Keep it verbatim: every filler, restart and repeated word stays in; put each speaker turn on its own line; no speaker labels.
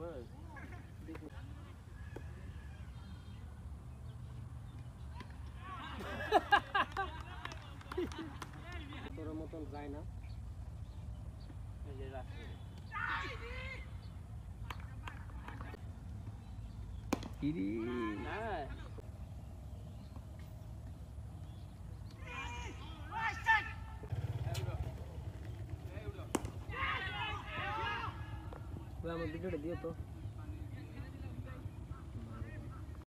তোর মতন যায় না
কিরি
আমার ভিডিওটা দিও তো